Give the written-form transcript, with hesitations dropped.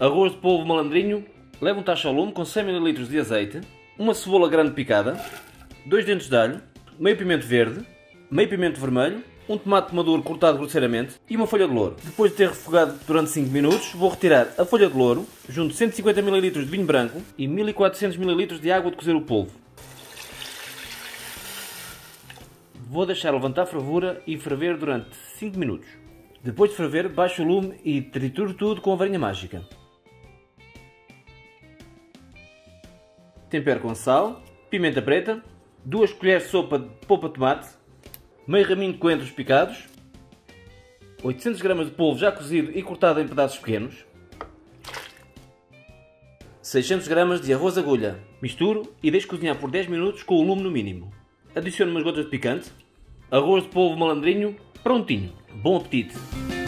arroz de polvo malandrinho, leva um tacho ao lume com 100 ml de azeite, uma cebola grande picada, 2 dentes de alho, meio pimento verde, meio pimento vermelho, um tomate maduro cortado grosseiramente e uma folha de louro. Depois de ter refogado durante 5 minutos, vou retirar a folha de louro, junto 150 ml de vinho branco e 1400 ml de água de cozer o polvo. Vou deixar levantar a fervura e ferver durante 5 minutos. Depois de ferver, baixo o lume e trituro tudo com a varinha mágica. Tempero com sal, pimenta preta, 2 colheres de sopa de polpa de tomate, meio raminho de coentros picados, 800 gramas de polvo já cozido e cortado em pedaços pequenos, 600 gramas de arroz agulha. Misturo e deixo cozinhar por 10 minutos com o lume no mínimo. Adiciono umas gotas de picante. Arroz de polvo malandrinho prontinho. Bom apetite!